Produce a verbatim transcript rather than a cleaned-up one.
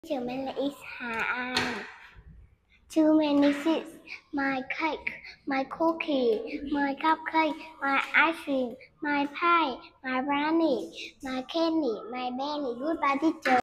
Teacher, my name is Haan. Too many seeds. My cake, my cookie, my cupcake, my ice cream, my pie, my brownie, my candy, my belly. Goodbye, teacher.